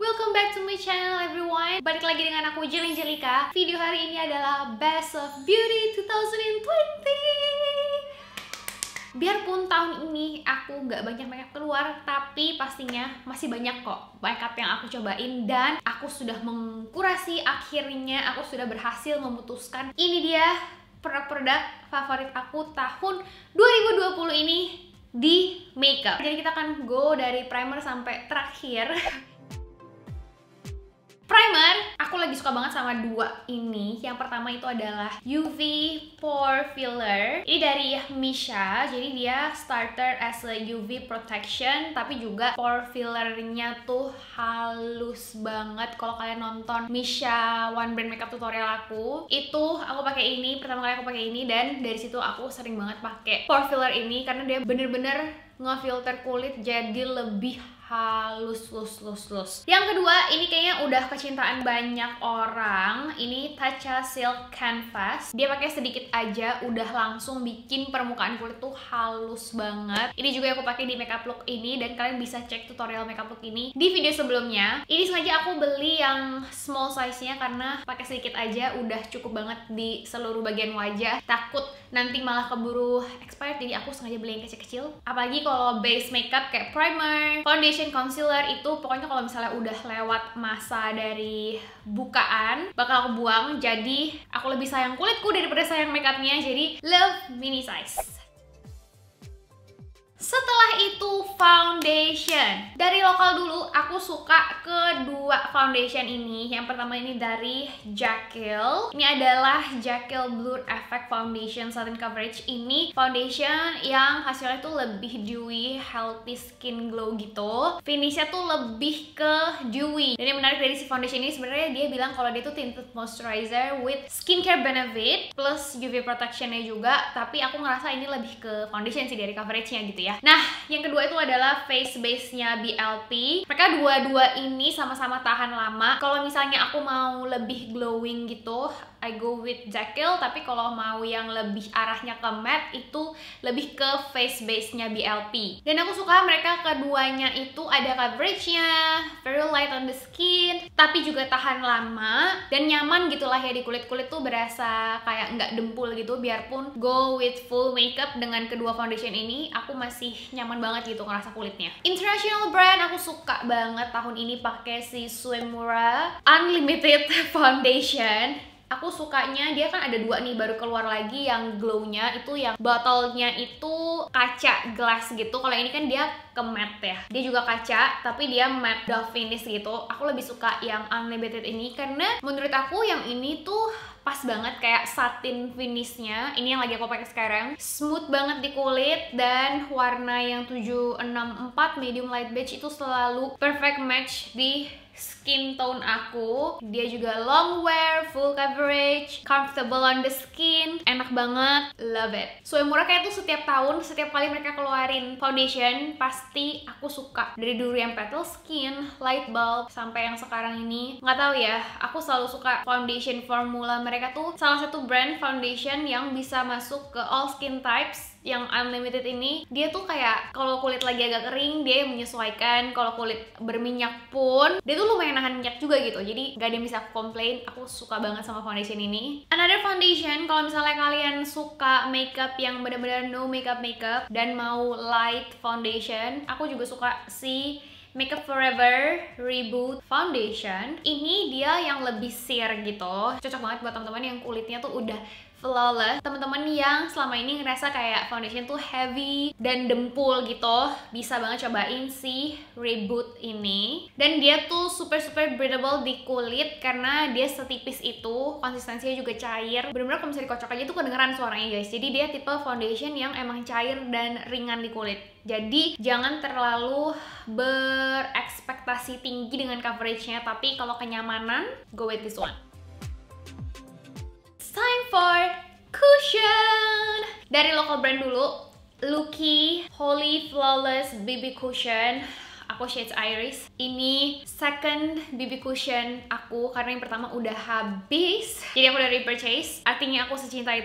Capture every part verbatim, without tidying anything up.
Welcome back to my channel everyone. Balik lagi dengan aku Jelly Jelika. Video hari ini adalah Best of Beauty dua ribu dua puluh. Biarpun tahun ini aku nggak banyak makeup keluar, tapi pastinya masih banyak kok makeup yang aku cobain. Dan aku sudah mengkurasi, akhirnya aku sudah berhasil memutuskan ini dia produk-produk favorit aku tahun dua ribu dua puluh ini di makeup. Jadi kita akan go dari primer sampai terakhir. Primer, aku lagi suka banget sama dua ini. Yang pertama itu adalah U V Pore Filler. Ini dari Missha. Jadi dia starter as a U V protection, tapi juga pore fillernya tuh halus banget. Kalau kalian nonton Missha One Brand Makeup tutorial aku, itu aku pakai ini. Pertama kali aku pakai ini, dan dari situ aku sering banget pakai pore filler ini karena dia bener-bener ngefilter kulit jadi lebih halus, lus, lus, lus. Yang kedua, ini kayaknya udah kecintaan banyak orang. Ini Tatcha Silk Canvas. Dia pakai sedikit aja udah langsung bikin permukaan kulit tuh halus banget. Ini juga aku pakai di makeup look ini, dan kalian bisa cek tutorial makeup look ini di video sebelumnya. Ini sengaja aku beli yang small size-nya karena pakai sedikit aja udah cukup banget di seluruh bagian wajah. Takut nanti malah keburu expired, jadi aku sengaja beli yang kecil-kecil. Apalagi kalau base makeup kayak primer, foundation, concealer, itu pokoknya kalau misalnya udah lewat masa dari bukaan bakal aku buang. Jadi aku lebih sayang kulitku daripada sayang makeupnya. Jadi love mini size. Setelah itu foundation. Dari lokal dulu aku suka kedua foundation ini. Yang pertama ini dari Jekyll. Ini adalah Jekyll Blur Effect Foundation Satin Coverage. Ini foundation yang hasilnya tuh lebih dewy, healthy skin glow gitu. Finishnya tuh lebih ke dewy. Dan yang menarik dari si foundation ini sebenarnya dia bilang kalau dia tuh tinted moisturizer with skincare benefit plus U V protectionnya juga. Tapi aku ngerasa ini lebih ke foundation sih dari coveragenya gitu ya. Nah, yang kedua itu adalah face base-nya B L P. Mereka dua-dua ini sama-sama tahan lama. Kalau misalnya aku mau lebih glowing gitu, I go with Jekyll. Tapi kalau mau yang lebih arahnya ke matte, itu lebih ke face base-nya B L P. Dan aku suka mereka keduanya itu ada coverage-nya, very light on the skin, tapi juga tahan lama dan nyaman gitulah ya di kulit-kulit tuh berasa kayak nggak dempul gitu. Biarpun go with full makeup dengan kedua foundation ini, aku masih nyaman banget gitu ngerasa kulitnya. International brand aku suka banget tahun ini pakai si Suemura Unlimited Foundation. Aku sukanya dia kan ada dua nih baru keluar lagi yang glownya itu, yang botolnya itu kaca glass gitu. Kalau ini kan dia ke matte ya, dia juga kaca tapi dia matte doll finish gitu. Aku lebih suka yang unlimited ini karena menurut aku yang ini tuh pas banget kayak satin finishnya. Ini yang lagi aku pakai sekarang, smooth banget di kulit, dan warna yang tujuh enam empat medium light beige itu selalu perfect match di skin tone aku. Dia juga long wear, full coverage, comfortable on the skin, enak banget, love it. Suemura kayak tuh setiap tahun, setiap kali mereka keluarin foundation pasti aku suka. Dari dulu yang petal skin, light bulb, sampai yang sekarang ini, nggak tahu ya, aku selalu suka foundation formula mereka tuh. Salah satu brand foundation yang bisa masuk ke all skin types. Yang unlimited ini dia tuh kayak kalau kulit lagi agak kering dia menyesuaikan, kalau kulit berminyak pun dia tuh lumayan nahan minyak juga gitu. Jadi gak ada yang bisa aku komplain. Aku suka banget sama foundation ini. Another foundation, kalau misalnya kalian suka makeup yang benar-benar no makeup makeup dan mau light foundation, aku juga suka si Makeup Forever Reboot Foundation. Ini dia yang lebih sheer gitu. Cocok banget buat teman-teman yang kulitnya tuh udah flawless. Teman-teman yang selama ini ngerasa kayak foundation tuh heavy dan dempul gitu, bisa banget cobain si Reboot ini. Dan dia tuh super super breathable di kulit karena dia setipis itu, konsistensinya juga cair. Bener-bener kalau misalnya dikocok aja tuh kedengeran suaranya guys. Jadi dia tipe foundation yang emang cair dan ringan di kulit. Jadi jangan terlalu berekspektasi tinggi dengan coveragenya, tapi kalau kenyamanan, go with this one. Time for cushion. Dari local brand dulu, Lucky Holy Flawless B B Cushion. Aku shades Iris. Ini second B B cushion aku karena yang pertama udah habis. Jadi aku udah repurchase. Artinya aku secinta itu.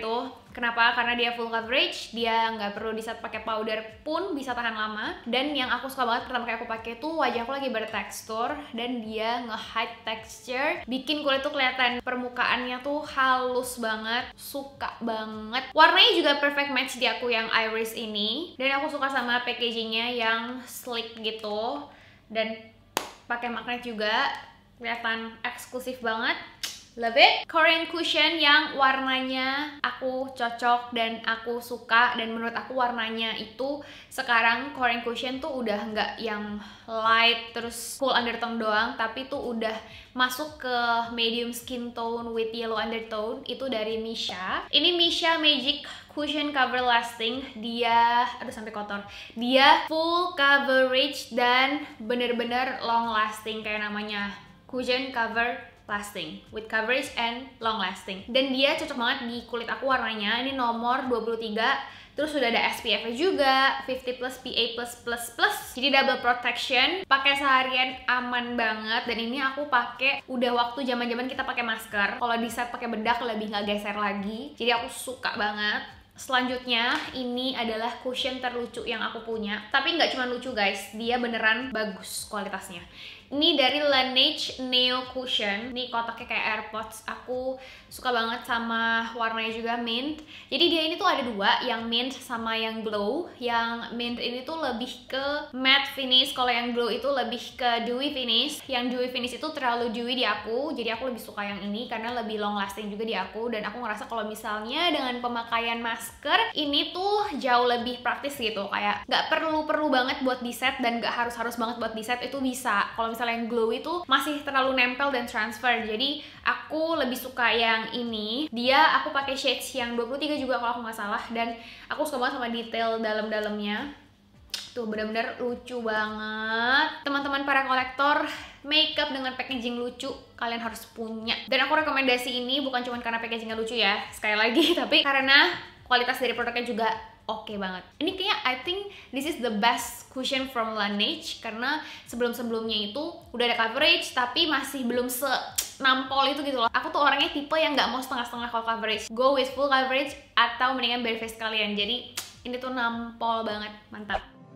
Kenapa? Karena dia full coverage, dia nggak perlu di set pakai powder pun bisa tahan lama. Dan yang aku suka banget pertama kali aku pakai tuh wajahku lagi bertekstur dan dia nge-hide texture, bikin kulit tuh kelihatan permukaannya tuh halus banget. Suka banget. Warnanya juga perfect match di aku yang iris ini. Dan aku suka sama packagingnya yang sleek gitu dan pakai magnet juga, kelihatan eksklusif banget. Love it. Korean cushion yang warnanya aku cocok dan aku suka, dan menurut aku warnanya itu sekarang Korean cushion tuh udah nggak yang light terus full undertone doang, tapi tuh udah masuk ke medium skin tone with yellow undertone. Itu dari Missha. Ini Missha Magic Cushion Cover Lasting. Dia, aduh sampai kotor. Dia full coverage dan bener-bener long lasting kayak namanya, cushion cover lasting with coverage and long lasting. Dan dia cocok banget di kulit aku warnanya. Ini nomor dua puluh tiga. Terus sudah ada S P F-nya juga, lima puluh plus, P A plus plus plus. Jadi double protection, pakai seharian aman banget. Dan ini aku pakai udah waktu zaman-zaman kita pakai masker. Kalau di set pakai bedak lebih nggak geser lagi. Jadi aku suka banget. Selanjutnya, ini adalah cushion terlucu yang aku punya. Tapi nggak cuma lucu guys, dia beneran bagus kualitasnya. Ini dari Laneige Neo Cushion. Ini kotaknya kayak AirPods. Aku suka banget sama warnanya juga mint. Jadi dia ini tuh ada dua, yang mint sama yang glow. Yang mint ini tuh lebih ke matte finish, kalau yang glow itu lebih ke dewy finish. Yang dewy finish itu terlalu dewy di aku, jadi aku lebih suka yang ini karena lebih long lasting juga di aku. Dan aku ngerasa kalau misalnya dengan pemakaian masker ini tuh jauh lebih praktis gitu, kayak nggak perlu-perlu banget buat di set dan nggak harus-harus banget buat di set, itu bisa. Kalau misalnya yang glow itu masih terlalu nempel dan transfer, jadi aku lebih suka yang ini. Dia aku pakai shades yang dua puluh tiga juga kalau aku nggak salah, dan aku suka banget sama detail dalam-dalamnya. Tuh bener-bener lucu banget. Teman-teman para kolektor makeup dengan packaging lucu, kalian harus punya. Dan aku rekomendasi ini bukan cuma karena packagingnya lucu ya, sekali lagi, tapi karena kualitas dari produknya juga oke okay banget. Ini kayaknya I think this is the best cushion from Laneige, karena sebelum-sebelumnya itu udah ada coverage tapi masih belum se nampol itu gitu loh. Aku tuh orangnya tipe yang nggak mau setengah-setengah kalau coverage, go with full coverage atau mendingan bare face kalian. Jadi ini tuh nampol banget, mantap.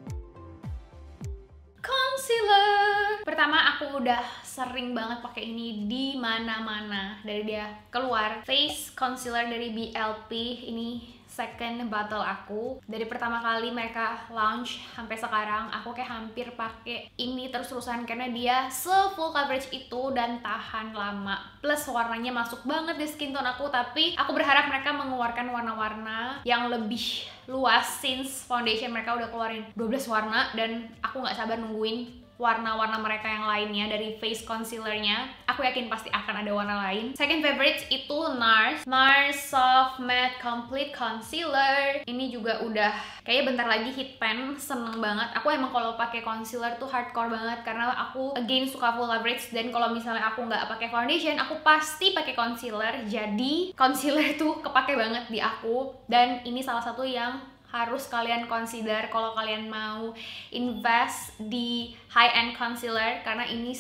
Concealer. Pertama, aku udah sering banget pakai ini di mana-mana dari dia keluar. Face concealer dari B L P. Ini second bottle aku. Dari pertama kali mereka launch sampai sekarang, aku kayak hampir pakai ini terus-terusan karena dia se-full coverage itu dan tahan lama. Plus warnanya masuk banget di skin tone aku, tapi aku berharap mereka mengeluarkan warna-warna yang lebih luas since foundation mereka udah keluarin dua belas warna, dan aku nggak sabar nungguin warna-warna mereka yang lainnya dari face concealernya. Aku yakin pasti akan ada warna lain. Second favorite itu NARS NARS Soft Matte Complete Concealer. Ini juga udah kayaknya bentar lagi hit pan. Seneng banget. Aku emang kalau pakai concealer tuh hardcore banget karena aku again suka full coverage, dan kalau misalnya aku nggak pakai foundation, aku pasti pakai concealer. Jadi concealer tuh kepake banget di aku, dan ini salah satu yang harus kalian consider kalau kalian mau invest di high-end concealer, karena ini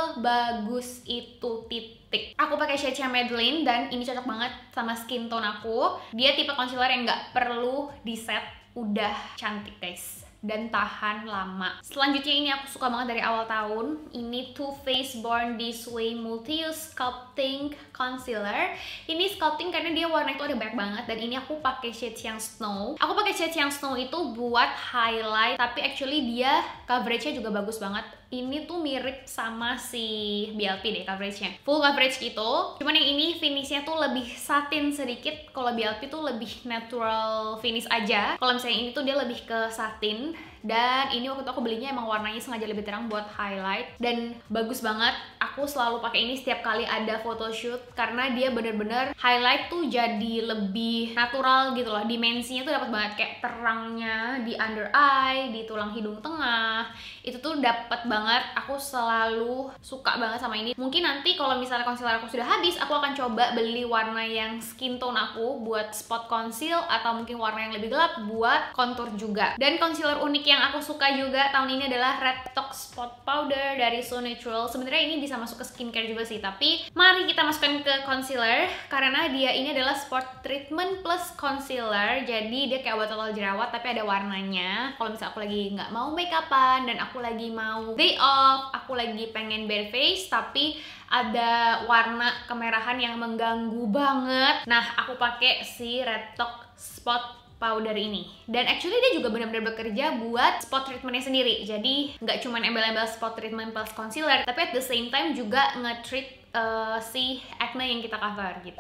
sebagus itu titik. Aku pakai shade-nya Maybelline dan ini cocok banget sama skin tone aku. Dia tipe concealer yang nggak perlu di set, udah cantik guys, dan tahan lama. Selanjutnya ini aku suka banget dari awal tahun. Ini Too Faced Born This Way Multi-Use Sculpting Concealer. Ini sculpting karena dia warna itu ada banyak banget, dan ini aku pakai shades yang Snow. Aku pakai shades yang Snow itu buat highlight, tapi actually dia coveragenya juga bagus banget. Ini tuh mirip sama si B L P deh coveragenya, full coverage gitu. Cuman yang ini finishnya tuh lebih satin sedikit. Kalau B L P tuh lebih natural finish aja. Kalau misalnya ini tuh dia lebih ke satin. Dan ini waktu itu aku belinya emang warnanya sengaja lebih terang buat highlight, dan bagus banget. Aku selalu pakai ini setiap kali ada photoshoot karena dia bener-bener highlight tuh jadi lebih natural gitu loh. Dimensinya tuh dapat banget, kayak terangnya di under eye, di tulang hidung tengah, itu tuh dapat banget. Aku selalu suka banget sama ini. Mungkin nanti kalau misalnya concealer aku sudah habis, aku akan coba beli warna yang skin tone aku buat spot conceal, atau mungkin warna yang lebih gelap buat contour juga. Dan concealer unik yang Yang aku suka juga tahun ini adalah Red Talk Spot Powder dari So Natural. Sebenarnya ini bisa masuk ke skincare juga sih, tapi mari kita masukkan ke concealer karena dia ini adalah spot treatment plus concealer. Jadi dia kayak botol jerawat tapi ada warnanya. Kalau misalnya aku lagi nggak mau make upan dan aku lagi mau day off, aku lagi pengen bare face tapi ada warna kemerahan yang mengganggu banget. Nah, aku pakai si Red Talk Spot powder ini, dan actually dia juga benar-benar bekerja buat spot treatmentnya sendiri. Jadi nggak cuma embel-embel spot treatment plus concealer, tapi at the same time juga nge-treat uh, si acne yang kita cover gitu.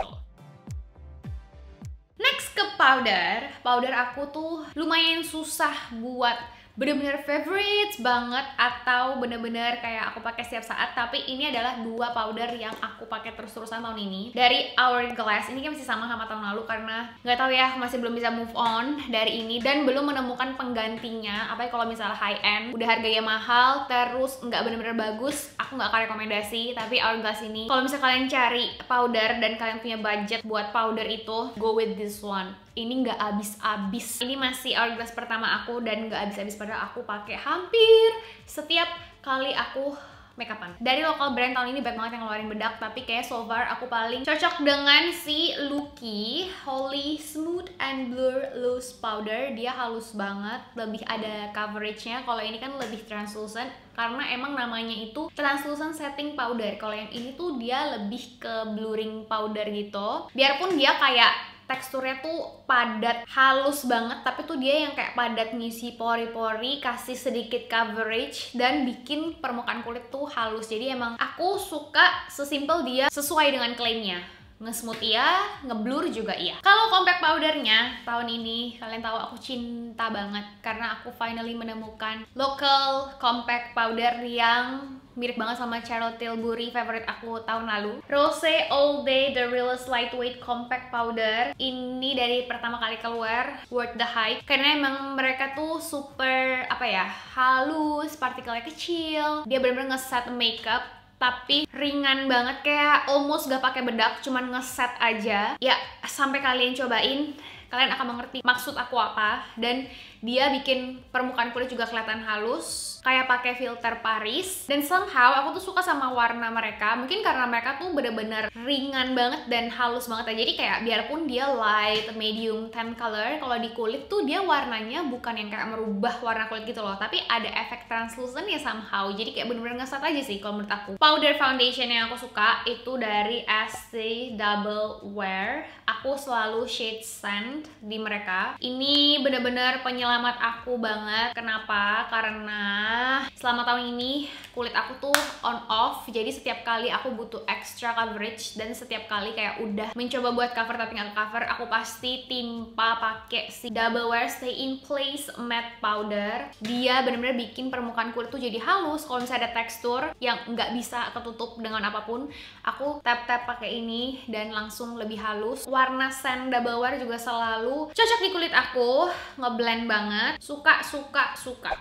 Next ke powder, powder aku tuh lumayan susah buat bener-bener favorites banget atau bener-bener kayak aku pakai setiap saat, tapi ini adalah dua powder yang aku pakai terus-terusan tahun ini dari Hourglass. Ini kan masih sama sama tahun lalu karena nggak tahu ya, masih belum bisa move on dari ini dan belum menemukan penggantinya. Apalagi kalau misalnya high end, udah harganya mahal, terus nggak bener-bener bagus, aku nggak akan rekomendasi. Tapi Hourglass ini, kalau misalnya kalian cari powder dan kalian punya budget buat powder itu, go with this one. Ini nggak abis-abis. Ini masih Hourglass pertama aku dan nggak abis-abis, padahal aku pakai hampir setiap kali aku make upan. Dari lokal brand tahun ini banyak banget yang ngeluarin bedak, tapi kayak so far aku paling cocok dengan si Lucky Holy Smooth and Blur Loose Powder. Dia halus banget, lebih ada coveragenya. Kalau ini kan lebih translucent karena emang namanya itu translucent setting powder. Kalau yang ini tuh dia lebih ke blurring powder gitu. Biarpun dia kayak teksturnya tuh padat, halus banget, tapi tuh dia yang kayak padat ngisi pori-pori, kasih sedikit coverage, dan bikin permukaan kulit tuh halus. Jadi emang aku suka sesimpel dia, sesuai dengan klaimnya. Nge-smooth iya, ngeblur juga iya. Kalau compact powdernya tahun ini, kalian tahu aku cinta banget karena aku finally menemukan local compact powder yang mirip banget sama Charlotte Tilbury, favorite aku tahun lalu. Rose All Day The Realest Lightweight Compact Powder. Ini dari pertama kali keluar, worth the hype karena emang mereka tuh super apa ya, halus, partikelnya kecil. Dia bener-bener nge-set makeup tapi ringan banget, kayak almost gak pakai bedak, cuman ngeset aja. Ya, sampai kalian cobain, kalian akan mengerti maksud aku apa. Dan dia bikin permukaan kulit juga kelihatan halus, kayak pakai filter Paris. Dan somehow aku tuh suka sama warna mereka, mungkin karena mereka tuh bener-bener ringan banget dan halus banget ya. Jadi kayak biarpun dia light, medium, tan color, kalau di kulit tuh dia warnanya bukan yang kayak merubah warna kulit gitu loh, tapi ada efek translucent ya somehow. Jadi kayak bener-bener ngeset aja sih kalau menurut aku. Powder foundation yang aku suka itu dari Estee Double Wear. Aku selalu shade sand di mereka. Ini bener-bener penyelamat aku banget. Kenapa? Karena selama tahun ini kulit aku tuh on off, jadi setiap kali aku butuh extra coverage dan setiap kali kayak udah mencoba buat cover tapi nggak cover, aku pasti timpa pakai si Double Wear Stay in Place Matte Powder. Dia bener-bener bikin permukaan kulit tuh jadi halus. Kalau misalnya ada tekstur yang nggak bisa ketutup dengan apapun, aku tap-tap pakai ini dan langsung lebih halus. Warna sand Double Wear juga selalu cocok di kulit aku, ngeblend banget. Suka, suka, suka.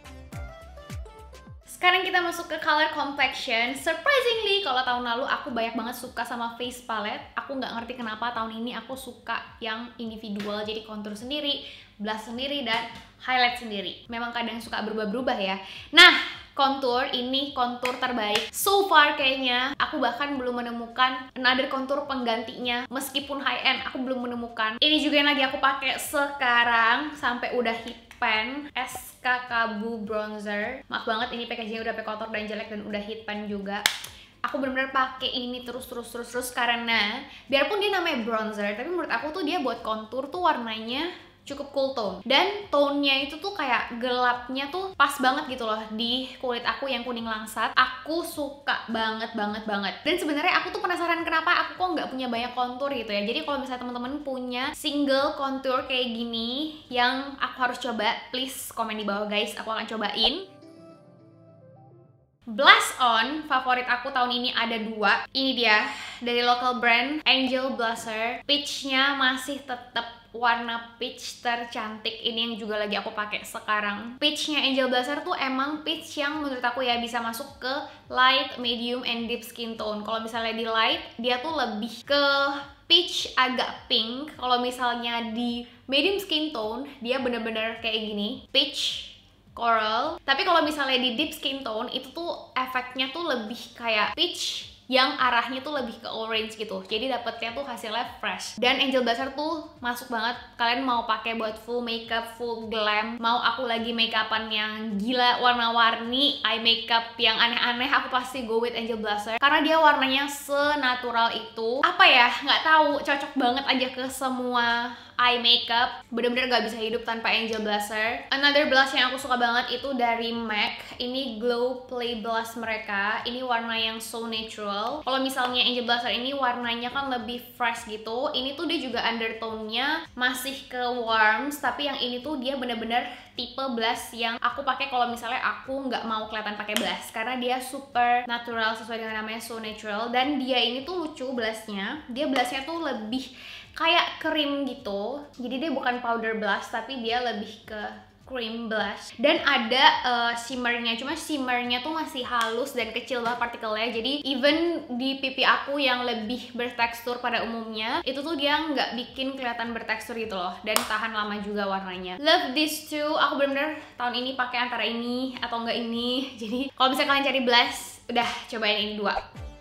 Sekarang kita masuk ke color complexion. Surprisingly, kalau tahun lalu aku banyak banget suka sama face palette. Aku nggak ngerti kenapa tahun ini aku suka yang individual, jadi contour sendiri, blush sendiri, dan highlight sendiri. Memang kadang suka berubah-berubah ya. Nah, contour ini contour terbaik so far kayaknya. Aku bahkan belum menemukan another contour penggantinya. Meskipun high end, aku belum menemukan. Ini juga yang lagi aku pakai sekarang sampai udah hit pan, S K Kabu Bronzer. Maaf banget ini packagingnya udah sampai kotor dan jelek dan udah hit pan juga. Aku bener-bener pakai ini terus terus terus terus karena biarpun dia namanya bronzer, tapi menurut aku tuh dia buat contour tuh warnanya cukup cool tone, dan tone-nya itu tuh kayak gelapnya tuh pas banget gitu loh di kulit aku yang kuning langsat. Aku suka banget banget banget. Dan sebenarnya aku tuh penasaran kenapa aku kok nggak punya banyak kontur gitu ya. Jadi kalau misalnya teman-teman punya single contour kayak gini yang aku harus coba, please komen di bawah guys, aku akan cobain. Blush on favorit aku tahun ini ada dua. Ini dia dari local brand Angel Blusher. Peach-nya masih tetap warna peach tercantik. Ini yang juga lagi aku pakai sekarang. Peach-nya Angel Blusher tuh emang peach yang menurut aku ya bisa masuk ke light, medium, and deep skin tone. Kalau misalnya di light, dia tuh lebih ke peach agak pink. Kalau misalnya di medium skin tone, dia bener-bener kayak gini, peach coral. Tapi kalau misalnya di deep skin tone itu tuh efeknya tuh lebih kayak peach yang arahnya tuh lebih ke orange gitu. Jadi dapetnya tuh hasilnya fresh. Dan Angel Blusher tuh masuk banget. Kalian mau pakai buat full makeup, full glam, mau aku lagi makeupan yang gila warna-warni, eye makeup yang aneh-aneh, aku pasti go with Angel Blusher karena dia warnanya senatural itu. Apa ya, nggak tahu, cocok banget aja ke semua eye makeup. Bener-bener gak bisa hidup tanpa Angel Blusher. Another blush yang aku suka banget itu dari MAC. Ini Glow Play Blush mereka. Ini warna yang so natural. Kalau misalnya Angel Blusher ini warnanya kan lebih fresh gitu. Ini tuh dia juga undertone-nya masih ke warms, tapi yang ini tuh dia bener-bener tipe blush yang aku pakai kalau misalnya aku nggak mau kelihatan pakai blush karena dia super natural sesuai dengan namanya, so natural. Dan dia ini tuh lucu blushnya. Dia blushnya tuh lebih kayak krim gitu, jadi dia bukan powder blush tapi dia lebih ke cream blush. Dan ada uh, shimmernya, cuma shimmernya tuh masih halus dan kecil banget partikelnya. Jadi even di pipi aku yang lebih bertekstur pada umumnya, itu tuh dia nggak bikin kelihatan bertekstur gitu loh, dan tahan lama juga warnanya. Love this too. Aku bener-bener tahun ini pakai antara ini atau enggak ini. Jadi kalau misalnya kalian cari blush, udah cobain ini dua.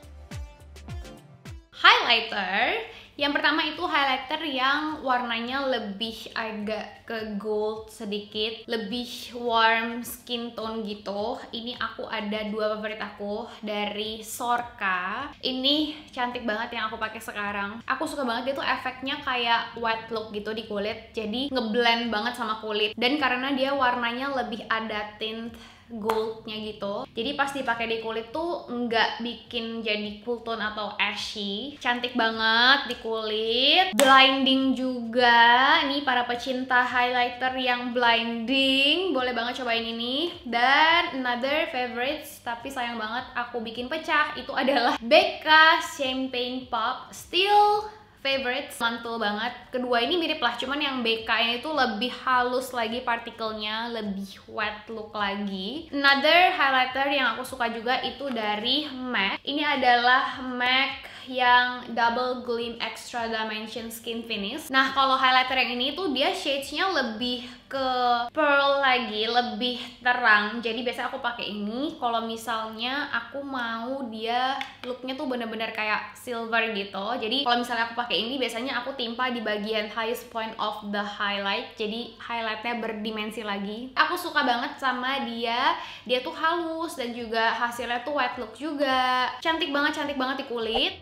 Highlighter. Yang pertama itu highlighter yang warnanya lebih agak ke gold sedikit, lebih warm skin tone gitu. Ini aku ada dua favorit aku dari Sorka. Ini cantik banget yang aku pakai sekarang. Aku suka banget dia tuh efeknya kayak white look gitu di kulit. Jadi ngeblend banget sama kulit. Dan karena dia warnanya lebih ada tint goldnya gitu, jadi pas dipakai di kulit tuh nggak bikin jadi cool tone atau ashy. Cantik banget di kulit, blinding juga. Ini para pecinta highlighter yang blinding boleh banget cobain ini. Dan another favorites, tapi sayang banget aku bikin pecah, itu adalah Becca Champagne Pop Still favorites, mantul banget. Kedua ini mirip lah, cuman yang B K ini tuh lebih halus lagi partikelnya, lebih wet look lagi. Another highlighter yang aku suka juga itu dari MAC. Ini adalah MAC yang Double Gleam Extra Dimension Skin Finish. Nah, kalau highlighter yang ini tuh dia shades-nya lebih ke pearl lagi, lebih terang. Jadi biasa aku pakai ini kalau misalnya aku mau dia looknya tuh bener-bener kayak silver gitu. Jadi kalau misalnya aku pakai ini biasanya aku timpa di bagian highest point of the highlight. Jadi highlightnya berdimensi lagi. Aku suka banget sama dia. Dia tuh halus dan juga hasilnya tuh white look juga. Cantik banget, cantik banget di kulit.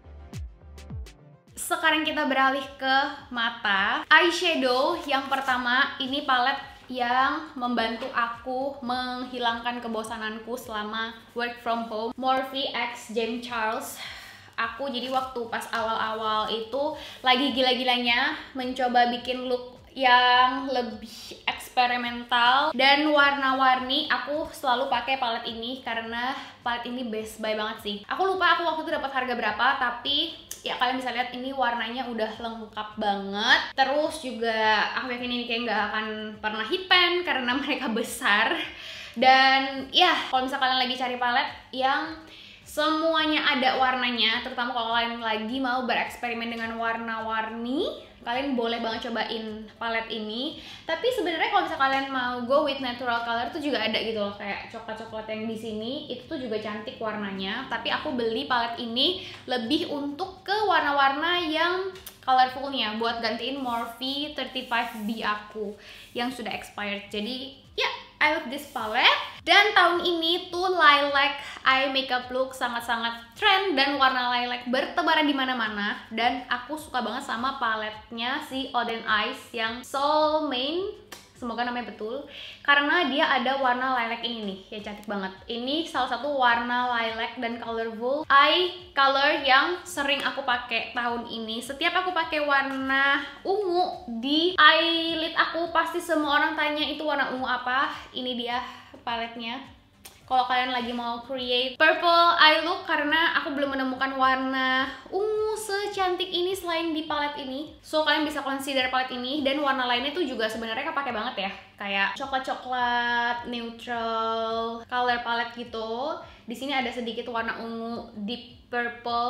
Sekarang kita beralih ke mata. Eyeshadow yang pertama, ini palet yang membantu aku menghilangkan kebosananku selama work from home. Morphe X James Charles. Aku jadi waktu pas awal-awal itu lagi gila-gilanya mencoba bikin look yang lebih eksperimental dan warna-warni. Aku selalu pakai palet ini karena palet ini best buy banget sih. Aku lupa aku waktu itu dapat harga berapa, tapi ya kalian bisa lihat ini warnanya udah lengkap banget. Terus juga aku yakin ini kayak nggak akan pernah hit pan karena mereka besar. Dan ya kalau misalnya kalian lagi cari palet yang semuanya ada warnanya, terutama kalau kalian lagi mau bereksperimen dengan warna-warni, kalian boleh banget cobain palet ini. Tapi sebenarnya kalau misalnya kalian mau go with natural color tuh juga ada gitu loh, kayak coklat-coklat yang di sini itu tuh juga cantik warnanya. Tapi aku beli palet ini lebih untuk ke warna-warna yang colorfulnya, buat gantiin Morphe tiga puluh lima B aku yang sudah expired. Jadi ya, yeah, I love this palette. Dan tahun ini tuh lilac eye makeup look sangat-sangat trend dan warna lilac bertebaran di mana-mana. Dan aku suka banget sama paletnya si Oden Eyes yang Soul Main. Semoga namanya betul, karena dia ada warna lilac ini nih, ya cantik banget. Ini salah satu warna lilac dan colorful eye color yang sering aku pakai tahun ini. Setiap aku pakai warna ungu di eyelid aku, pasti semua orang tanya itu warna ungu apa. Ini dia paletnya. Kalau kalian lagi mau create purple eye look, karena aku belum menemukan warna ungu secantik ini selain di palet ini, so kalian bisa consider palet ini. Dan warna lainnya tuh juga sebenarnya kepake banget ya, kayak coklat-coklat, neutral color palette gitu. Di sini ada sedikit warna ungu, deep purple,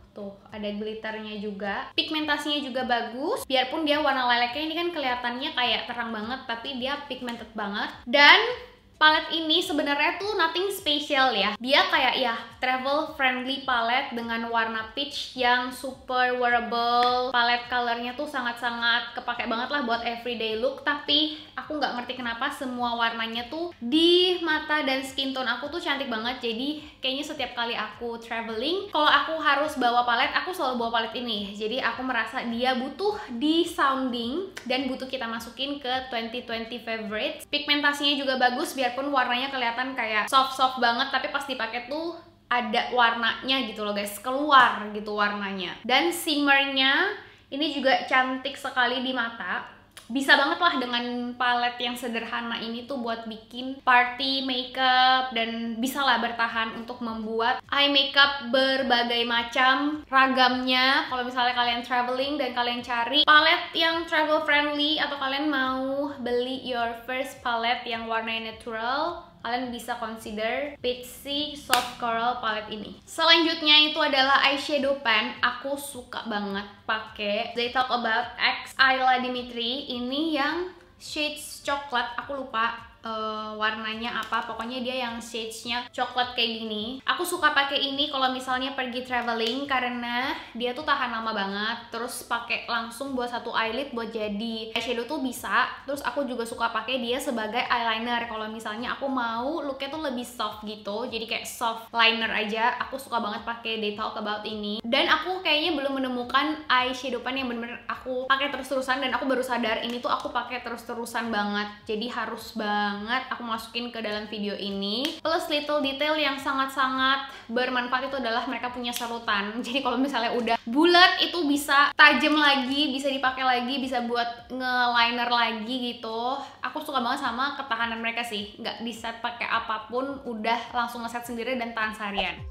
Tuh, ada glitternya juga. Pigmentasinya juga bagus. Biarpun dia warna lilaknya ini kan kelihatannya kayak terang banget, tapi dia pigmented banget. Dan palet ini sebenarnya tuh nothing special ya. Dia kayak ya travel friendly palette dengan warna peach yang super wearable. Palet colornya tuh sangat-sangat kepake banget lah buat everyday look. Tapi aku nggak ngerti kenapa semua warnanya tuh di mata dan skin tone aku tuh cantik banget. Jadi kayaknya setiap kali aku traveling, kalau aku harus bawa palet, aku selalu bawa palet ini. Jadi aku merasa dia butuh di sounding dan butuh kita masukin ke twenty twenty favorites. Pigmentasinya juga bagus, biar pun warnanya kelihatan kayak soft-soft banget, tapi pas dipakai tuh ada warnanya gitu loh guys, keluar gitu warnanya. Dan shimmernya ini juga cantik sekali di mata. Bisa banget lah dengan palet yang sederhana ini tuh buat bikin party makeup, dan bisa lah bertahan untuk membuat eye makeup berbagai macam ragamnya. Kalau misalnya kalian traveling dan kalian cari palet yang travel friendly, atau kalian mau beli your first palette yang warnanya natural, kalian bisa consider Peachy Soft Coral palette ini. Selanjutnya itu adalah eyeshadow pan. Aku suka banget pakai They Talk About X Ayla Dimitri. Ini yang shades coklat, aku lupa Uh, warnanya apa, pokoknya dia yang shades-nya coklat kayak gini. Aku suka pakai ini kalau misalnya pergi traveling karena dia tuh tahan lama banget. Terus pakai langsung buat satu eyelid buat jadi eyeshadow tuh bisa. Terus aku juga suka pakai dia sebagai eyeliner kalau misalnya aku mau looknya tuh lebih soft gitu. Jadi kayak soft liner aja. Aku suka banget pakai They Talk About ini. Dan aku kayaknya belum menemukan eyeshadow pan yang bener-bener aku pakai terus-terusan, dan aku baru sadar ini tuh aku pakai terus-terusan banget. Jadi harus banget banget aku masukin ke dalam video ini. Plus little detail yang sangat-sangat bermanfaat itu adalah mereka punya serutan. Jadi kalau misalnya udah bulat itu bisa tajam lagi, bisa dipakai lagi, bisa buat nge-liner lagi gitu. Aku suka banget sama ketahanan mereka sih. Nggak di-set pakai apapun, udah langsung nge-set sendiri dan tahan seharian.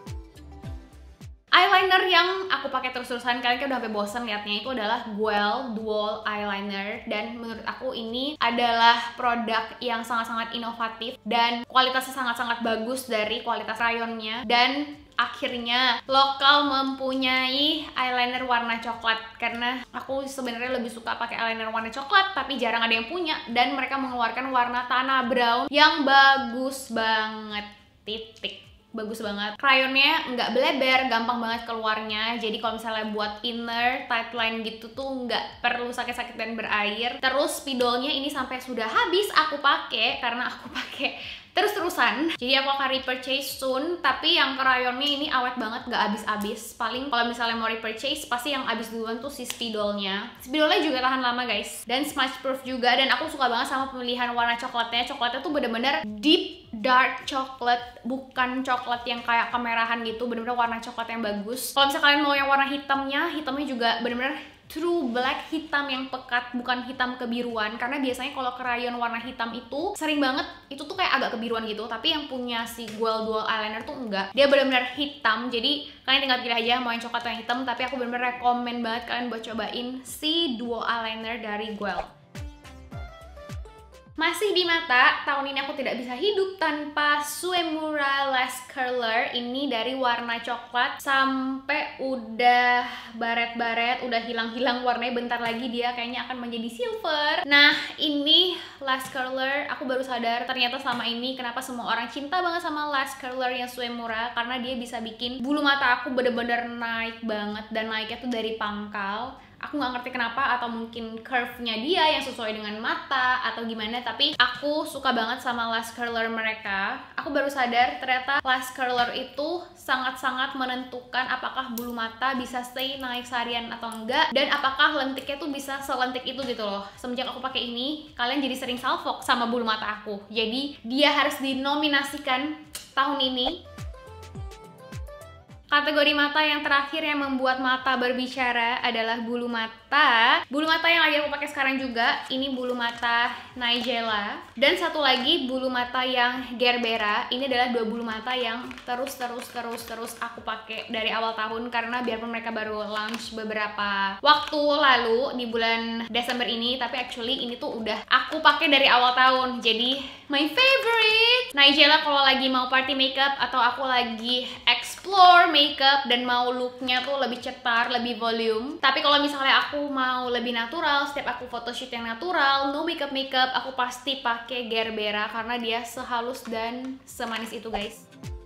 Eyeliner yang aku pakai terus-terusan, kalian kan udah sampai bosen liatnya, itu adalah Guel Dual Eyeliner. Dan menurut aku ini adalah produk yang sangat-sangat inovatif dan kualitasnya sangat-sangat bagus dari kualitas rayonnya. Dan akhirnya lokal mempunyai eyeliner warna coklat, karena aku sebenarnya lebih suka pakai eyeliner warna coklat tapi jarang ada yang punya, dan mereka mengeluarkan warna tanah brown yang bagus banget, titik. Bagus banget. Crayonnya nggak beleber, gampang banget keluarnya. Jadi kalau misalnya buat inner, tight line gitu tuh nggak perlu sakit-sakit dan berair. Terus spidolnya ini sampai sudah habis aku pakai karena aku pakai terus-terusan. Jadi aku akan repurchase soon, tapi yang crayonnya ini awet banget, nggak habis-habis. Paling kalau misalnya mau repurchase, pasti yang habis duluan tuh si spidolnya. Spidolnya juga tahan lama guys, dan smudge proof juga. Dan aku suka banget sama pemilihan warna coklatnya. Coklatnya tuh bener-bener deep dark chocolate, bukan coklat yang kayak kemerahan gitu. Bener-bener warna coklat yang bagus. Kalau misalnya kalian mau yang warna hitamnya, hitamnya juga bener-bener true black, hitam yang pekat, bukan hitam kebiruan. Karena biasanya kalau crayon warna hitam itu sering banget itu tuh kayak agak kebiruan gitu, tapi yang punya si Guel Dual Eyeliner tuh enggak, dia benar-benar hitam. Jadi kalian tinggal pilih aja mau yang coklat atau yang hitam. Tapi aku benar-benar rekomen banget kalian buat cobain si Dual Eyeliner dari Guel. Masih di mata, tahun ini aku tidak bisa hidup tanpa Suemura Lash Curler. Ini dari warna coklat sampai udah baret-baret, udah hilang-hilang warnanya, bentar lagi dia kayaknya akan menjadi silver. Nah, ini Lash Curler, aku baru sadar ternyata selama ini kenapa semua orang cinta banget sama Lash Curler yang Suemura, karena dia bisa bikin bulu mata aku bener-bener naik banget, dan naiknya tuh dari pangkal. Aku nggak ngerti kenapa, atau mungkin curve-nya dia yang sesuai dengan mata atau gimana, tapi aku suka banget sama lash curler mereka. Aku baru sadar ternyata lash curler itu sangat-sangat menentukan apakah bulu mata bisa stay naik seharian atau enggak, dan apakah lentiknya tuh bisa selentik itu gitu loh. Semenjak aku pakai ini, kalian jadi sering salfok sama bulu mata aku. Jadi dia harus dinominasikan tahun ini. Kategori mata yang terakhir yang membuat mata berbicara adalah bulu mata. Bulu mata yang lagi aku pakai sekarang juga, ini bulu mata Nigella. Dan satu lagi bulu mata yang Gerbera. Ini adalah dua bulu mata yang terus terus terus terus aku pakai dari awal tahun, karena biarpun mereka baru launch beberapa waktu lalu di bulan Desember ini, tapi actually ini tuh udah aku pakai dari awal tahun. Jadi my favorite Nigella kalau lagi mau party makeup atau aku lagi ex explore makeup dan mau looknya tuh lebih cetar, lebih volume. Tapi kalau misalnya aku mau lebih natural, setiap aku photoshoot yang natural, no makeup makeup, aku pasti pakai Gerbera karena dia sehalus dan semanis itu guys.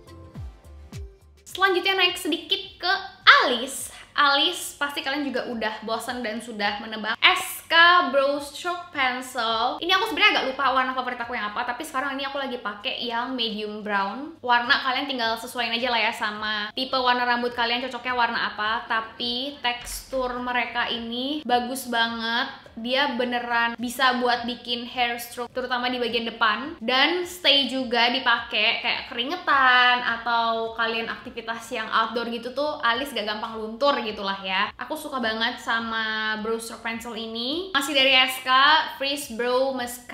Selanjutnya naik sedikit ke alis. Alis pasti kalian juga udah bosan dan sudah menebak. S K Brow Stroke Pencil. Ini aku sebenarnya agak lupa warna favorit aku yang apa, tapi sekarang ini aku lagi pakai yang medium brown. Warna kalian tinggal sesuaiin aja lah ya sama tipe warna rambut kalian, cocoknya warna apa. Tapi tekstur mereka ini bagus banget. Dia beneran bisa buat bikin hair stroke, terutama di bagian depan, dan stay juga dipakai kayak keringetan atau kalian aktivitas yang outdoor gitu tuh alis gak gampang luntur gitulah ya. Aku suka banget sama Brow Stroke Pencil ini. Masih dari S K Freeze Brow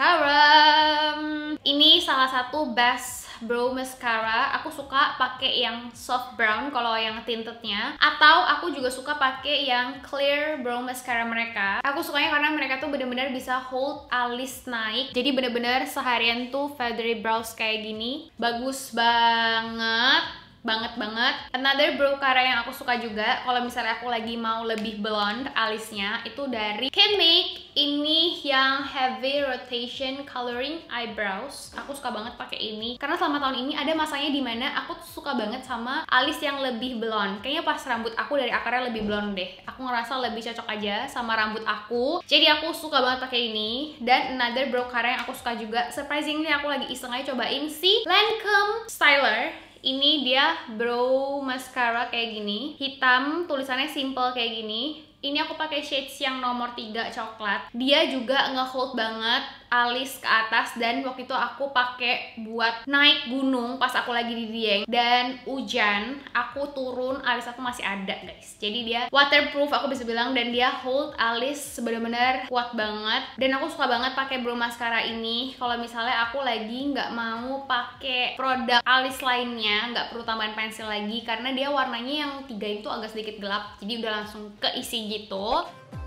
Mascara. Ini salah satu best brow mascara. Aku suka pakai yang soft brown kalau yang tintednya, atau aku juga suka pakai yang clear brow mascara mereka. Aku sukanya karena mereka tuh bener-bener bisa hold alis naik, jadi bener-bener seharian tuh feathery brows kayak gini. Bagus banget, banget banget. Another brow cara yang aku suka juga kalau misalnya aku lagi mau lebih blonde alisnya, itu dari Kinmake. Ini yang heavy rotation coloring eyebrows. Aku suka banget pakai ini karena selama tahun ini ada masanya dimana aku tuh suka banget sama alis yang lebih blonde. Kayaknya pas rambut aku dari akarnya lebih blonde deh. Aku ngerasa lebih cocok aja sama rambut aku, jadi aku suka banget pakai ini. Dan another brow cara yang aku suka juga, surprisingly aku lagi iseng aja cobain si Lancome Styler. Ini dia brow mascara kayak gini, hitam, tulisannya simple kayak gini. Ini aku pakai shades yang nomor tiga coklat. Dia juga nge-hold banget alis ke atas, dan waktu itu aku pakai buat naik gunung pas aku lagi di Dieng dan hujan, aku turun alis aku masih ada guys. Jadi dia waterproof aku bisa bilang, dan dia hold alis bener-bener kuat banget. Dan aku suka banget pakai brow mascara ini kalau misalnya aku lagi nggak mau pakai produk alis lainnya, nggak perlu tambahan pensil lagi, karena dia warnanya yang tiga itu agak sedikit gelap, jadi udah langsung keisi gitu.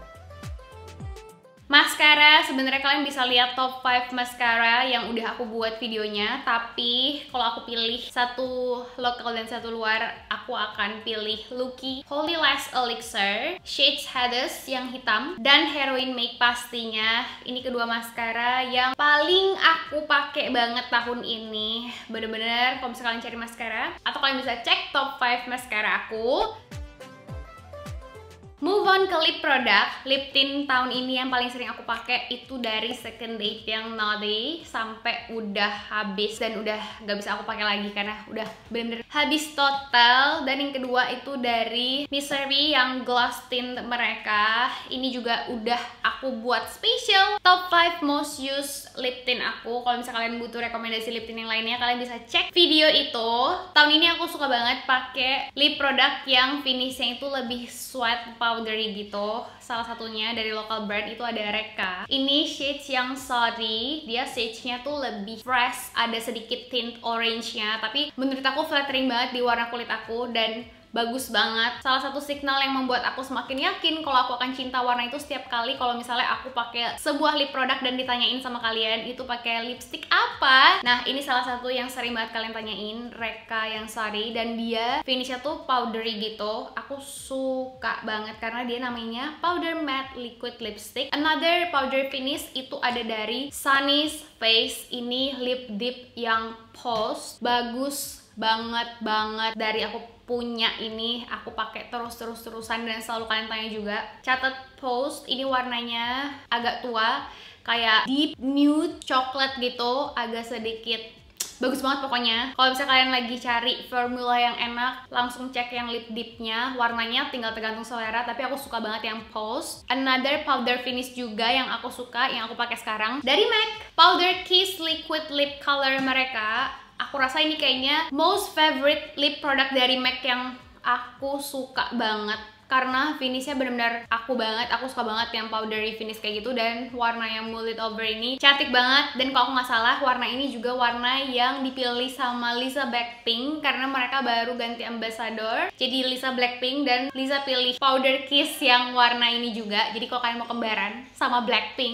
Maskara, sebenarnya kalian bisa lihat top five maskara yang udah aku buat videonya, tapi kalau aku pilih satu lokal dan satu luar, aku akan pilih Lucky Holy Lash Elixir Shades Hades yang hitam, dan Heroin Make pastinya. Ini kedua maskara yang paling aku pakai banget tahun ini. Bener-bener kalau misalnya kalian cari maskara, atau kalian bisa cek top five maskara aku. Move on ke lip product. Lip tint tahun ini yang paling sering aku pakai itu dari Second Date yang Naughty, sampai udah habis dan udah gak bisa aku pakai lagi karena udah bener-bener habis total. Dan yang kedua itu dari Misery yang gloss tint mereka. Ini juga udah aku buat special top five most used lip tint aku. Kalau misalnya kalian butuh rekomendasi lip tint yang lainnya, kalian bisa cek video itu. Tahun ini aku suka banget pakai lip product yang finishnya itu lebih sweat powdery gitu. Salah satunya dari local brand itu ada Reka. Ini shades yang Sorry. Dia shades-nya tuh lebih fresh, ada sedikit tint orange-nya, tapi menurut aku flattering banget di warna kulit aku dan bagus banget. Salah satu signal yang membuat aku semakin yakin kalau aku akan cinta warna itu setiap kali kalau misalnya aku pakai sebuah lip product dan ditanyain sama kalian itu pakai lipstick apa. Nah, ini salah satu yang sering banget kalian tanyain, Reka yang Sorry, dan dia finishnya tuh powdery gitu. Aku suka banget karena dia namanya powder matte liquid lipstick. Another powder finish itu ada dari Sunny's Face. Ini lip dip yang pose, bagus banget banget. Dari aku punya ini, aku pakai terus terus terusan dan selalu kalian tanya juga. Catat Pose, ini warnanya agak tua, kayak deep nude coklat gitu, agak sedikit bagus banget pokoknya. Kalau misalnya kalian lagi cari formula yang enak, langsung cek yang lip dipnya. Warnanya tinggal tergantung selera, tapi aku suka banget yang Pose. Another powder finish juga yang aku suka, yang aku pakai sekarang dari MAC, Powder Kiss Liquid Lip Color mereka. Aku rasa ini kayaknya most favorite lip product dari MAC yang aku suka banget, karena finishnya benar-benar aku banget. Aku suka banget yang powdery finish kayak gitu, dan warna yang mullet over ini cantik banget. Dan kalau aku nggak salah, warna ini juga warna yang dipilih sama Lisa Blackpink karena mereka baru ganti ambassador. Jadi Lisa Blackpink dan Lisa pilih Powder Kiss yang warna ini juga. Jadi kalau kalian mau kembaran sama Blackpink,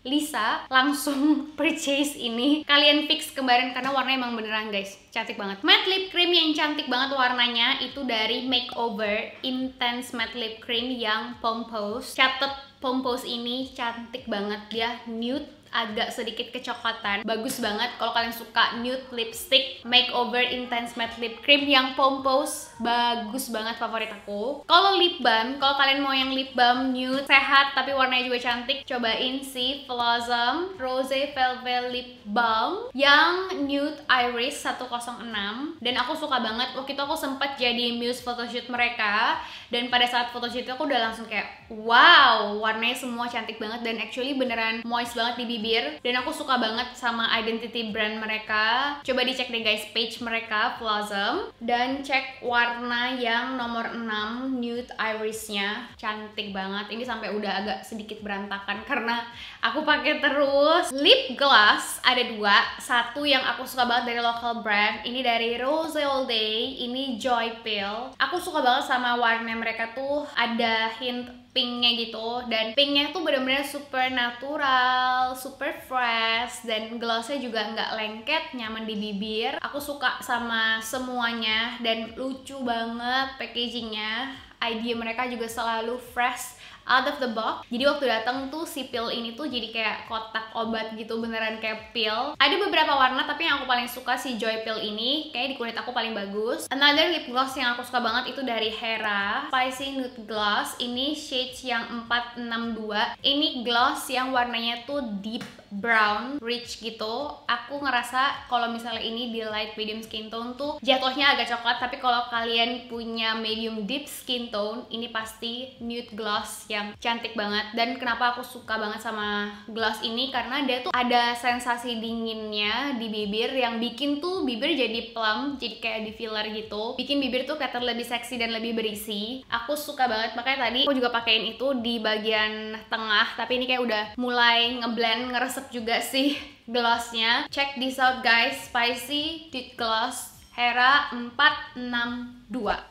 Lisa, langsung purchase ini. Kalian fix kembaran karena warnanya emang beneran guys, cantik banget. Matte lip cream yang cantik banget warnanya itu dari Makeover Intense Matte Lip Cream yang Pompous. Catet Pompous ini cantik banget, dia nude, agak sedikit kecoklatan, bagus banget. Kalau kalian suka nude lipstick, Makeover Intense Matte Lip Cream yang Pompous bagus banget, favorit aku. Kalau lip balm, kalau kalian mau yang lip balm nude sehat tapi warnanya juga cantik, cobain si Blossom Rose Velvet Lip Balm yang nude iris seratus enam. Dan aku suka banget, waktu itu aku sempat jadi muse photoshoot mereka, dan pada saat photoshoot itu aku udah langsung kayak wow, warnanya semua cantik banget dan actually beneran moist banget di bibir. Dan aku suka banget sama identity brand mereka. Coba dicek deh guys page mereka, Blossom, dan cek warna yang nomor enam nude irisnya, cantik banget. Ini sampai udah agak sedikit berantakan karena aku pakai terus. Lip gloss ada dua, satu yang aku suka banget dari local brand, ini dari Rose All Day, ini Joy Pill. Aku suka banget sama warna mereka tuh, ada hint pinknya gitu, dan pinknya tuh bener-bener super natural, super fresh, dan glossnya juga nggak lengket, nyaman di bibir. Aku suka sama semuanya dan lucu banget packagingnya. Idea mereka juga selalu fresh out of the box. Jadi waktu datang tuh si pill ini tuh jadi kayak kotak obat gitu, beneran kayak pill. Ada beberapa warna tapi yang aku paling suka si Joy Pill ini, kayak di kulit aku paling bagus. Another lip gloss yang aku suka banget itu dari Hera, Spicy Nude Gloss. Ini shades yang empat enam dua. Ini gloss yang warnanya tuh deep brown, rich gitu. Aku ngerasa kalau misalnya ini di light medium skin tone tuh jatuhnya agak coklat, tapi kalau kalian punya medium deep skin tone, ini pasti nude gloss yang cantik banget. Dan kenapa aku suka banget sama gloss ini, karena dia tuh ada sensasi dinginnya di bibir yang bikin tuh bibir jadi plump, jadi kayak di filler gitu, bikin bibir tuh kelihatan lebih seksi dan lebih berisi. Aku suka banget, makanya tadi aku juga pakein itu di bagian tengah, tapi ini kayak udah mulai ngeblend, ngeresep juga sih glossnya. Check this out guys, Spicy Nude Gloss Hera empat enam dua.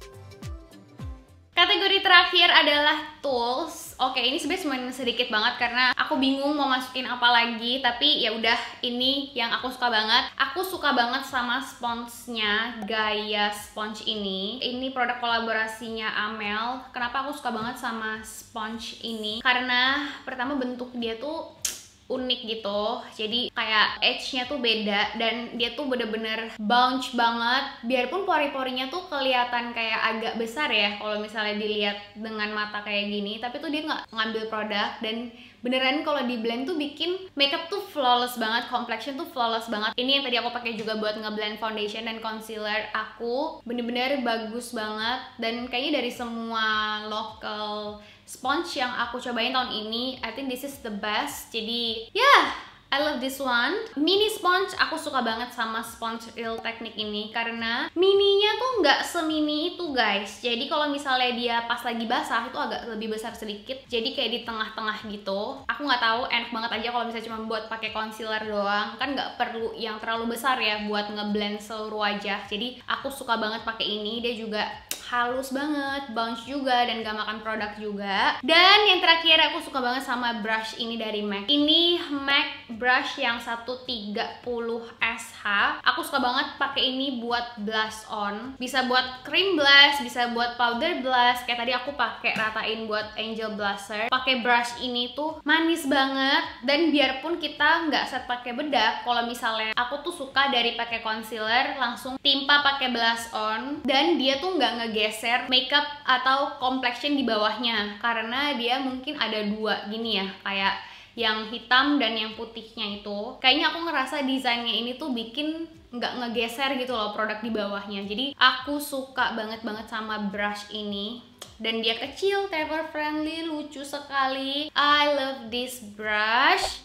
Kategori terakhir adalah tools. Oke, ini sebenarnya cuma sedikit banget karena aku bingung mau masukin apa lagi, tapi ya udah, ini yang aku suka banget. Aku suka banget sama sponsnya, Gaia sponge ini. Ini produk kolaborasinya Amel. Kenapa aku suka banget sama sponge ini? Karena pertama bentuk dia tuh unik gitu, jadi kayak edge-nya tuh beda dan dia tuh bener-bener bounce banget. Biarpun pori-porinya tuh kelihatan kayak agak besar ya kalau misalnya dilihat dengan mata kayak gini, tapi tuh dia nggak ngambil produk, dan beneran kalau di blend tuh bikin makeup tuh flawless banget, complexion tuh flawless banget. Ini yang tadi aku pakai juga buat ngeblend foundation dan concealer aku, bener-bener bagus banget. Dan kayaknya dari semua local sponge yang aku cobain tahun ini, I think this is the best. Jadi ya, yeah, I love this one. Mini sponge, aku suka banget sama sponge Real Technique ini karena mininya tuh nggak semini itu guys. Jadi kalau misalnya dia pas lagi basah itu agak lebih besar sedikit, jadi kayak di tengah-tengah gitu. Aku nggak tahu, enak banget aja kalau misalnya cuma buat pakai concealer doang, kan nggak perlu yang terlalu besar ya buat ngeblend seluruh wajah. Jadi aku suka banget pakai ini. Dia juga halus banget, bounce juga, dan gak makan produk juga. Dan yang terakhir aku suka banget sama brush ini dari MAC. Ini MAC brush yang seratus tiga puluh S H. Aku suka banget pakai ini buat blush on. Bisa buat cream blush, bisa buat powder blush. Kayak tadi aku pakai ratain buat angel blusher. Pakai brush ini tuh manis banget, dan biarpun kita nggak set pakai bedak, kalau misalnya aku tuh suka dari pakai concealer langsung timpa pakai blush on, dan dia tuh nggak nge geser makeup atau complexion di bawahnya, karena dia mungkin ada dua gini ya, kayak yang hitam dan yang putihnya itu. Kayaknya aku ngerasa desainnya ini tuh bikin nggak ngegeser gitu loh produk di bawahnya. Jadi aku suka banget banget sama brush ini, dan dia kecil, taper friendly, lucu sekali. I love this brush.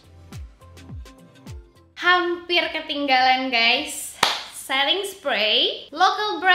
Hampir ketinggalan guys, setting spray local brand. Kalian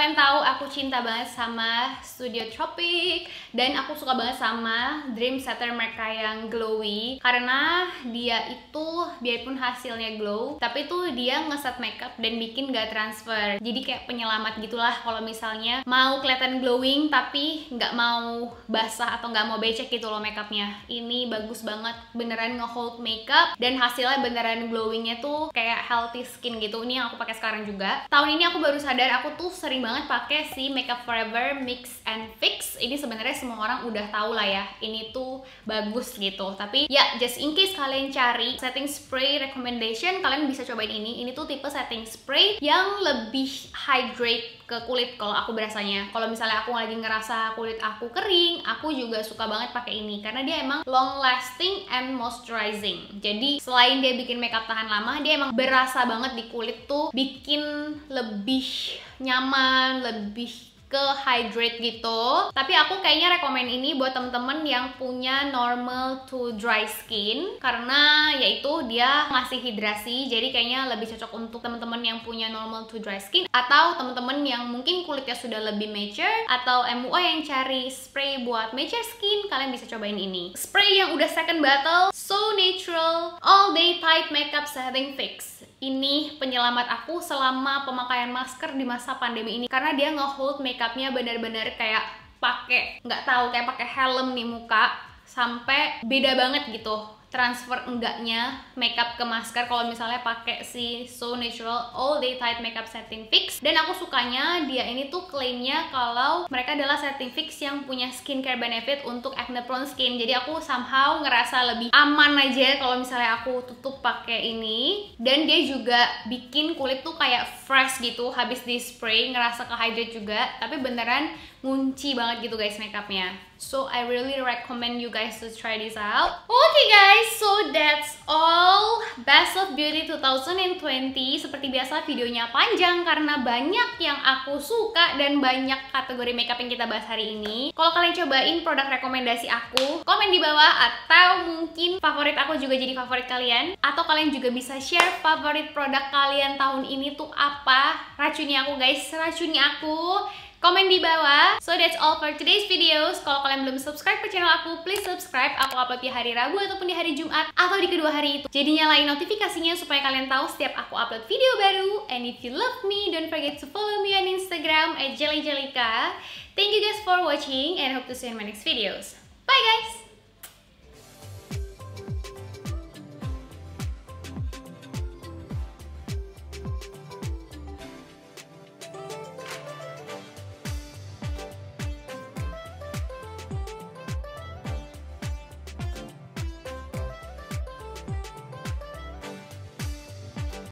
kalian tahu aku cinta banget sama Studio Tropic dan aku suka banget sama Dream Setter mereka yang glowy karena dia itu biarpun hasilnya glow tapi tuh dia ngeset makeup dan bikin gak transfer. Jadi kayak penyelamat gitulah kalau misalnya mau kelihatan glowing tapi nggak mau basah atau nggak mau becek gitu loh makeupnya. Ini bagus banget, beneran ngehold makeup dan hasilnya beneran glowingnya tuh kayak healthy skin gitu. Ini yang aku pakai sekarang juga. Tahun ini aku baru sadar aku tuh sering banget pakai si Makeup Forever Mix and Fix. Ini sebenarnya semua orang udah tahu lah ya, ini tuh bagus gitu. Tapi ya just in case kalian cari setting spray recommendation, kalian bisa cobain ini. Ini tuh tipe setting spray yang lebih hydrate ke kulit kalau aku berasanya. Kalau misalnya aku lagi ngerasa kulit aku kering, aku juga suka banget pakai ini karena dia emang long lasting and moisturizing. Jadi selain dia bikin makeup tahan lama, dia emang berasa banget di kulit tuh, bikin lebih nyaman, lebih ke hydrate gitu. Tapi aku kayaknya rekomen ini buat temen-temen yang punya normal to dry skin karena yaitu dia ngasih hidrasi, jadi kayaknya lebih cocok untuk temen-temen yang punya normal to dry skin atau temen-temen yang mungkin kulitnya sudah lebih mature atau M U A yang cari spray buat mature skin. Kalian bisa cobain ini. Spray yang udah second bottle, So Natural All Day Tight Makeup Setting Fix. Ini penyelamat aku selama pemakaian masker di masa pandemi ini karena dia ngehold makeupnya bener-bener kayak pakai nggak tahu kayak pakai helm nih muka, sampai beda banget gitu transfer enggaknya makeup ke masker kalau misalnya pakai si So Natural All Day Tight Makeup Setting Fix. Dan aku sukanya dia ini tuh klaimnya kalau mereka adalah setting fix yang punya skincare benefit untuk acne prone skin. Jadi aku somehow ngerasa lebih aman aja kalau misalnya aku tutup pakai ini. Dan dia juga bikin kulit tuh kayak fresh gitu habis di spray, ngerasa kehydrate juga, tapi beneran ngunci banget gitu guys makeupnya. So I really recommend you guys to try this out. Okay guys, so that's all Best of Beauty two thousand twenty. Seperti biasa videonya panjang karena banyak yang aku suka dan banyak kategori makeup yang kita bahas hari ini. Kalau kalian cobain produk rekomendasi aku, komen di bawah, atau mungkin favorit aku juga jadi favorit kalian, atau kalian juga bisa share favorit produk kalian tahun ini tuh apa. Racuni aku guys, racuni aku. Komen di bawah. So that's all for today's videos. Kalau kalian belum subscribe ke channel aku, please subscribe. Aku upload di hari Rabu ataupun di hari Jumat atau di kedua hari itu. Jadi nyalain notifikasinya supaya kalian tahu setiap aku upload video baru. And if you love me, don't forget to follow me on Instagram at jellyjellica. Thank you guys for watching and hope to see you in my next videos. Bye guys!